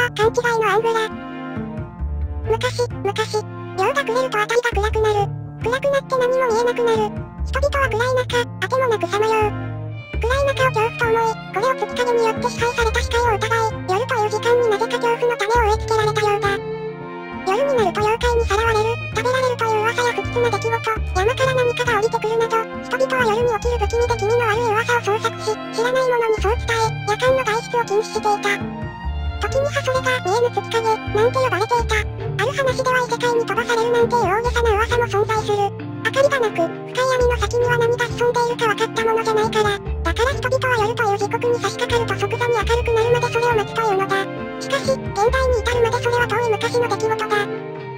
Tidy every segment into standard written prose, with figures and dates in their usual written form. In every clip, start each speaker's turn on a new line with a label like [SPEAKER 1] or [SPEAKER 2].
[SPEAKER 1] 勘違いのアングラ。昔、夜が暮れると辺りが暗くなる。暗くなって何も見えなくなる。人々は暗い中、当てもなくさまよう。暗い中を恐怖と思い、これを月影によって支配された視界を疑い、夜という時間になぜか恐怖の種を植え付けられたようだ。夜になると妖怪にさらわれる、食べられるという噂や不吉な出来事、山から何かが降りてくるなど、人々は夜に起きる不気味で気味の悪い噂を創作し、知らない者にそう伝え、夜間の外出を禁止していた。時にはそれが見えぬ月影、なんて呼ばれていた。ある話では異世界に飛ばされるなんていう大げさな噂も存在する。明かりがなく、深い闇の先には何が潜んでいるか分かったものじゃないから。だから人々は夜という時刻に差し掛かると即座に明るくなるまでそれを待つというのだ。しかし、現代に至るまでそれは遠い昔の出来事だ。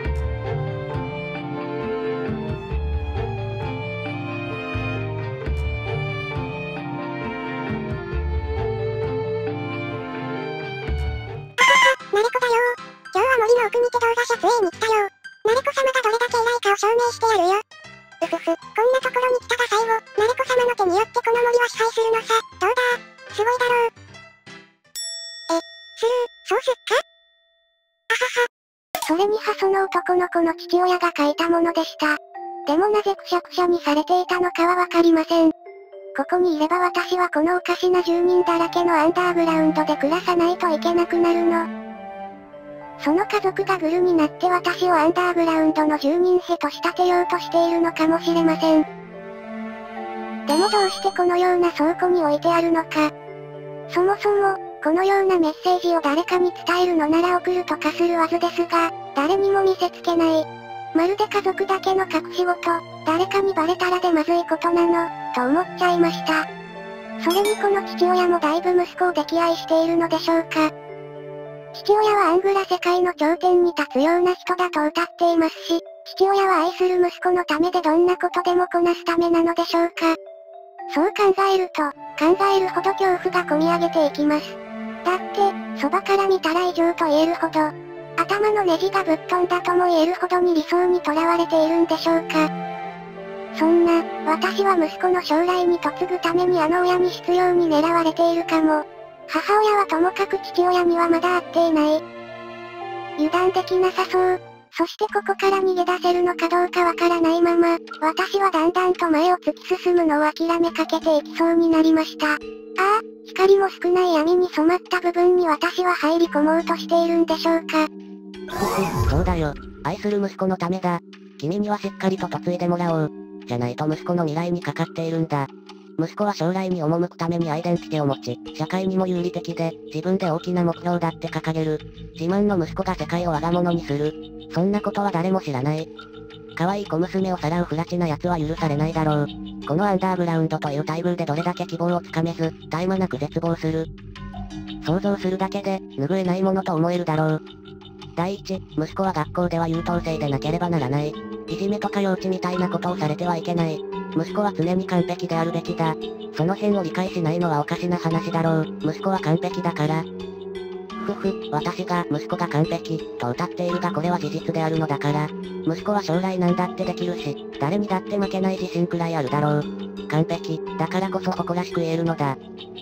[SPEAKER 1] ナレコだよー。今日は森の奥にて動画撮影に来たよー。ナレコ様がどれだけ偉いかを証明してやるよ。うふふ、こんなところに来たが最後、ナレコ様の手によってこの森は支配するのさ。どうだー、すごいだろう。スルー、そうすっか？あはは。それにはその男の子の父親が書いたものでした。でもなぜくしゃくしゃにされていたのかはわかりません。ここにいれば私はこのおかしな住人だらけのアンダーグラウンドで暮らさないといけなくなるの。その家族がグルになって私をアンダーグラウンドの住人へと仕立てようとしているのかもしれません。でもどうしてこのような倉庫に置いてあるのか。そもそも、このようなメッセージを誰かに伝えるのなら送るとかするはずですが、誰にも見せつけない。まるで家族だけの隠し事、誰かにバレたらでまずいことなの、と思っちゃいました。それにこの父親もだいぶ息子を溺愛しているのでしょうか。父親はアングラ世界の頂点に立つような人だと歌っていますし、父親は愛する息子のためでどんなことでもこなすためなのでしょうか。そう考えると、考えるほど恐怖がこみ上げていきます。だって、そばから見たら異常と言えるほど、頭のネジがぶっ飛んだとも言えるほどに理想にとらわれているんでしょうか。そんな、私は息子の将来に嫁ぐためにあの親に執拗に狙われているかも。母親はともかく父親にはまだ会っていない。油断できなさそう。そしてここから逃げ出せるのかどうかわからないまま、私はだんだんと前を突き進むのを諦めかけていきそうになりました。ああ、光も少ない闇に染まった部分に私は入り込もうとしているんでしょうか。
[SPEAKER 2] そうだよ。愛する息子のためだ。君にはしっかりと嫁いでもらおう。じゃないと息子の未来にかかっているんだ。息子は将来に赴くためにアイデンティティを持ち、社会にも有利的で、自分で大きな目標だって掲げる。自慢の息子が世界を我が物にする。そんなことは誰も知らない。可愛い小娘をさらう不埒な奴は許されないだろう。このアンダーグラウンドという待遇でどれだけ希望をつかめず、絶え間なく絶望する。想像するだけで、拭えないものと思えるだろう。第一、息子は学校では優等生でなければならない。いじめとか幼稚みたいなことをされてはいけない。息子は常に完璧であるべきだ。その辺を理解しないのはおかしな話だろう。息子は完璧だから。私が息子が完璧と歌っているがこれは事実であるのだから。息子は将来なんだってできるし、誰にだって負けない自信くらいあるだろう。完璧、だからこそ誇らしく言えるのだ。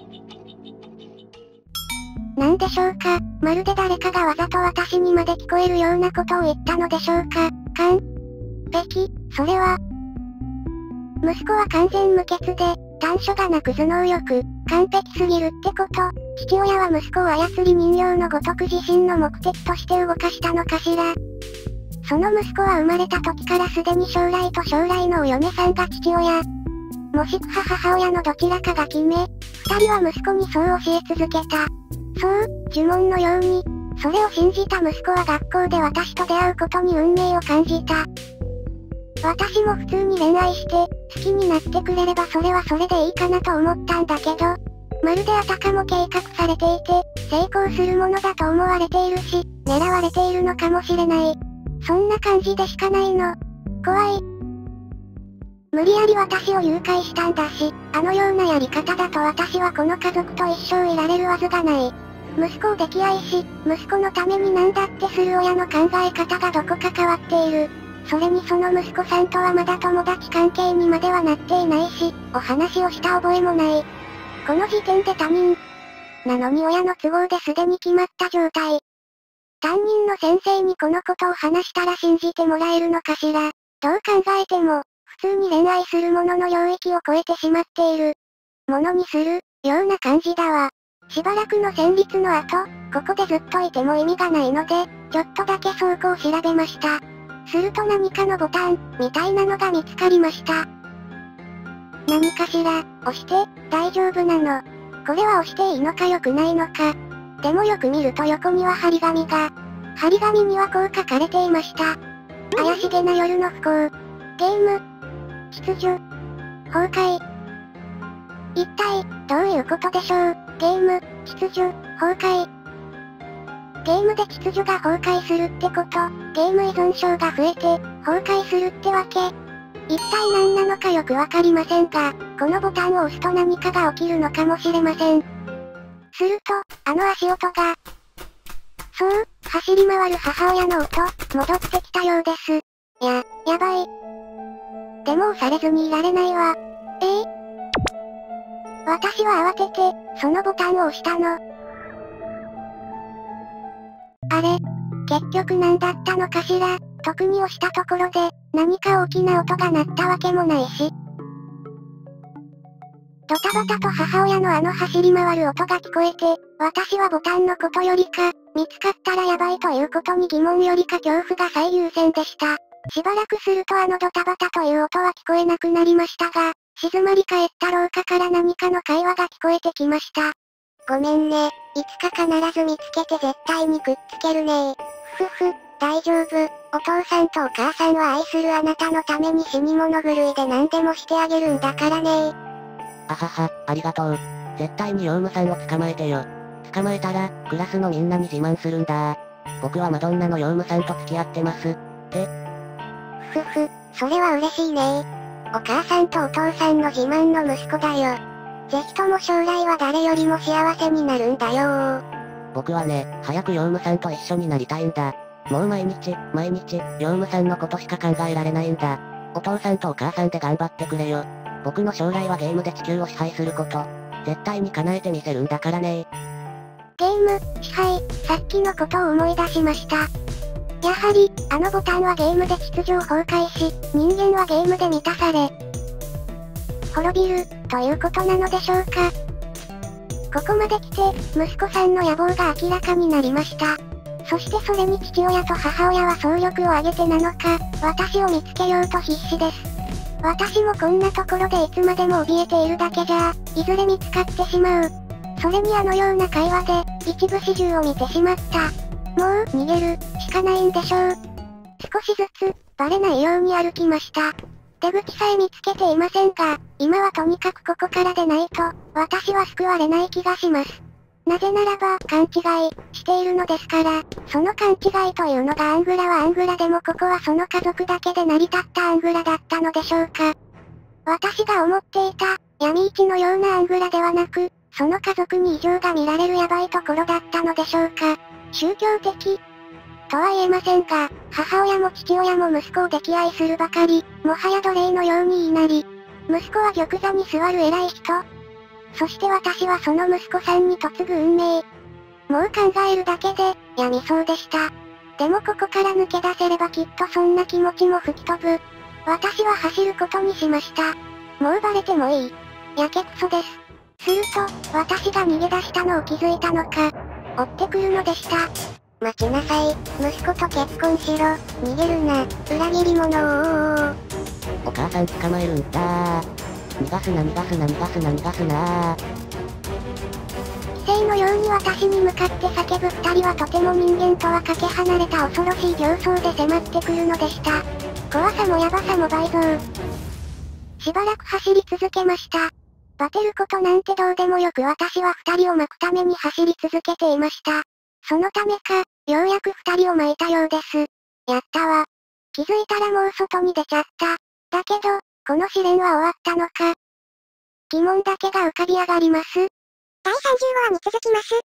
[SPEAKER 1] なんでしょうか、まるで誰かがわざと私にまで聞こえるようなことを言ったのでしょうか。完璧、それは。息子は完全無欠で、短所がなく頭脳力、完璧すぎるってこと。父親は息子を操り人形のごとく自身の目的として動かしたのかしら。その息子は生まれた時からすでに将来と将来のお嫁さんが父親。もしくは母親のどちらかが決め、二人は息子にそう教え続けた。そう、呪文のように、それを信じた息子は学校で私と出会うことに運命を感じた。私も普通に恋愛して、好きになってくれればそれはそれでいいかなと思ったんだけど、まるであたかも計画されていて、成功するものだと思われているし、狙われているのかもしれない。そんな感じでしかないの。怖い。無理やり私を誘拐したんだし、あのようなやり方だと私はこの家族と一生いられるはずがない。息子を溺愛し、息子のために何だってする親の考え方がどこか変わっている。それにその息子さんとはまだ友達関係にまではなっていないし、お話をした覚えもない。この時点で他人。なのに親の都合ですでに決まった状態。 担任の先生にこのことを話したら信じてもらえるのかしら。どう考えても、普通に恋愛するものの領域を超えてしまっている。ものにする、ような感じだわ。しばらくの戦慄の後、ここでずっといても意味がないので、ちょっとだけ倉庫を調べました。すると何かのボタン、みたいなのが見つかりました。何かしら、押して、大丈夫なの。これは押していいのか良くないのか。でもよく見ると横には張り紙が。張り紙にはこう書かれていました。怪しげな夜の不幸。ゲーム。秩序。崩壊。一体、どういうことでしょう。ゲーム、秩序、崩壊。ゲームで秩序が崩壊するってこと、ゲーム依存症が増えて、崩壊するってわけ。一体何なのかよくわかりませんが、このボタンを押すと何かが起きるのかもしれません。すると、あの足音が。そう、走り回る母親の音、戻ってきたようです。やばい。でも押されずにいられないわ。私は慌てて、そのボタンを押したの。あれ、結局何だったのかしら。特に押したところで、何か大きな音が鳴ったわけもないし。ドタバタと母親のあの走り回る音が聞こえて、私はボタンのことよりか、見つかったらやばいということに疑問よりか恐怖が最優先でした。しばらくするとあのドタバタという音は聞こえなくなりましたが、静まり返った廊下から何かの会話が聞こえてきました。ごめんね、いつか必ず見つけて絶対にくっつけるね。大丈夫。お父さんとお母さんは愛するあなたのために死に物狂いで何でもしてあげるんだからね。
[SPEAKER 2] あはは、ありがとう。絶対にヨウムさんを捕まえてよ。捕まえたら、クラスのみんなに自慢するんだ。僕はマドンナのヨウムさんと付き合ってます。
[SPEAKER 1] それは嬉しいね。お母さんとお父さんの自慢の息子だよ。ぜひとも将来は誰よりも幸せになるんだよ。
[SPEAKER 2] 僕はね、早くヨウムさんと一緒になりたいんだ。もう毎日、ヨウムさんのことしか考えられないんだ。お父さんとお母さんで頑張ってくれよ。僕の将来はゲームで地球を支配すること。絶対に叶えてみせるんだからね。
[SPEAKER 1] ゲーム、支配、さっきのことを思い出しました。やはり、あのボタンはゲームで秩序を崩壊し、人間はゲームで満たされ、滅びる、ということなのでしょうか。ここまで来て、息子さんの野望が明らかになりました。そしてそれに父親と母親は総力を挙げてなのか、私を見つけようと必死です。私もこんなところでいつまでも怯えているだけじゃ、いずれ見つかってしまう。それにあのような会話で、一部始終を見てしまった。もう、逃げる、しかないんでしょう。少しずつ、バレないように歩きました。出口さえ見つけていませんが、今はとにかくここからでないと、私は救われない気がします。なぜならば、勘違い、しているのですから、その勘違いというのがアングラはアングラでもここはその家族だけで成り立ったアングラだったのでしょうか。私が思っていた、闇市のようなアングラではなく、その家族に異常が見られるヤバいところだったのでしょうか。宗教的とは言えませんが、母親も父親も息子を溺愛するばかり、もはや奴隷のように言いなり、息子は玉座に座る偉い人。そして私はその息子さんに嫁ぐ運命。もう考えるだけで、病みそうでした。でもここから抜け出せればきっとそんな気持ちも吹き飛ぶ。私は走ることにしました。もうバレてもいい。やけくそです。すると、私が逃げ出したのを気づいたのか、追ってくるのでした。待ちなさい。息子と結婚しろ。逃げるな。裏切り者を。
[SPEAKER 2] お母さん捕まえるんだ。逃がすな。
[SPEAKER 1] 異性のように私に向かって叫ぶ二人はとても人間とはかけ離れた恐ろしい形相で迫ってくるのでした。怖さもヤバさも倍増。しばらく走り続けました。バテることなんてどうでもよく私は二人を巻くために走り続けていました。そのためか、ようやく二人を巻いたようです。やったわ。気づいたらもう外に出ちゃった。だけど、この試練は終わったのか。疑問だけが浮かび上がります。
[SPEAKER 3] 第30話に続きます。